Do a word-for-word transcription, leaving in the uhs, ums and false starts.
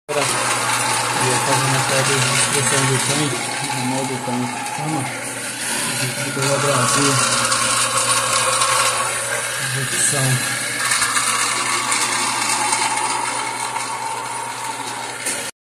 Ia fazendo a quebra de expressão do tanque, no modo tanque. Vamos, a gente pelo Brasil, execução.